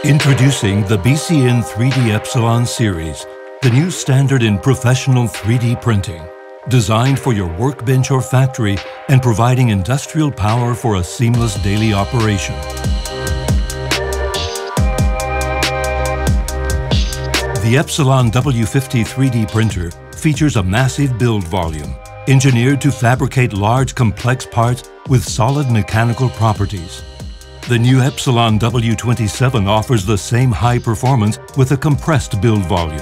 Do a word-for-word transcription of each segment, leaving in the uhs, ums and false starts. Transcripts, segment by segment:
Introducing the B C N three D Epsilon Series, the new standard in professional three D printing, designed for your workbench or factory and providing industrial power for a seamless daily operation. The Epsilon W fifty three D printer features a massive build volume, engineered to fabricate large complex parts with solid mechanical properties. The new Epsilon W twenty-seven offers the same high performance with a compressed build volume.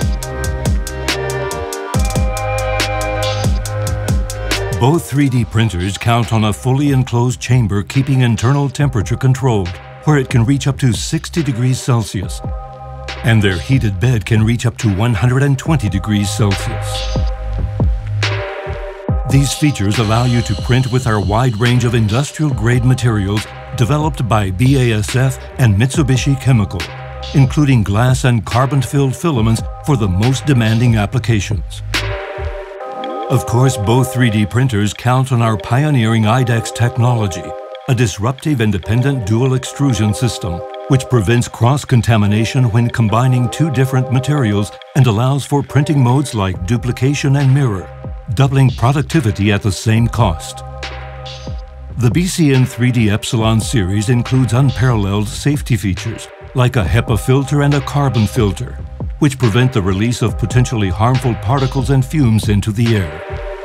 Both three D printers count on a fully enclosed chamber keeping internal temperature controlled, where it can reach up to sixty degrees Celsius, and their heated bed can reach up to one hundred twenty degrees Celsius. These features allow you to print with our wide range of industrial-grade materials developed by B A S F and Mitsubishi Chemical, including glass and carbon-filled filaments for the most demanding applications. Of course, both three D printers count on our pioneering I DEX technology, a disruptive independent dual extrusion system, which prevents cross-contamination when combining two different materials and allows for printing modes like duplication and mirror, doubling productivity at the same cost. The B C N three D Epsilon series includes unparalleled safety features, like a HEPA filter and a carbon filter, which prevent the release of potentially harmful particles and fumes into the air.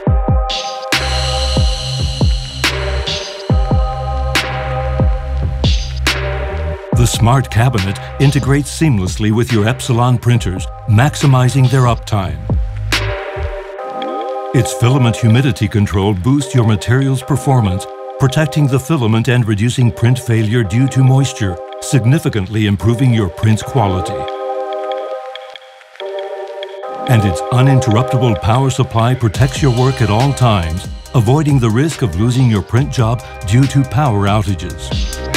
The smart cabinet integrates seamlessly with your Epsilon printers, maximizing their uptime. Its filament humidity control boosts your material's performance, protecting the filament and reducing print failure due to moisture, significantly improving your print's quality. And its uninterruptible power supply protects your work at all times, avoiding the risk of losing your print job due to power outages.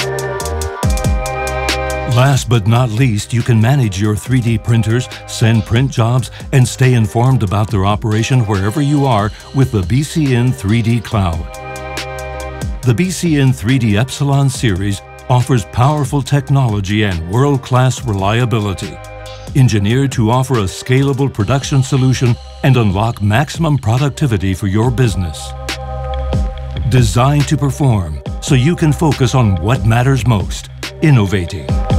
Last but not least, you can manage your three D printers, send print jobs, and stay informed about their operation wherever you are with the B C N three D Cloud. The B C N three D Epsilon series offers powerful technology and world-class reliability, engineered to offer a scalable production solution and unlock maximum productivity for your business. Designed to perform so you can focus on what matters most, innovating.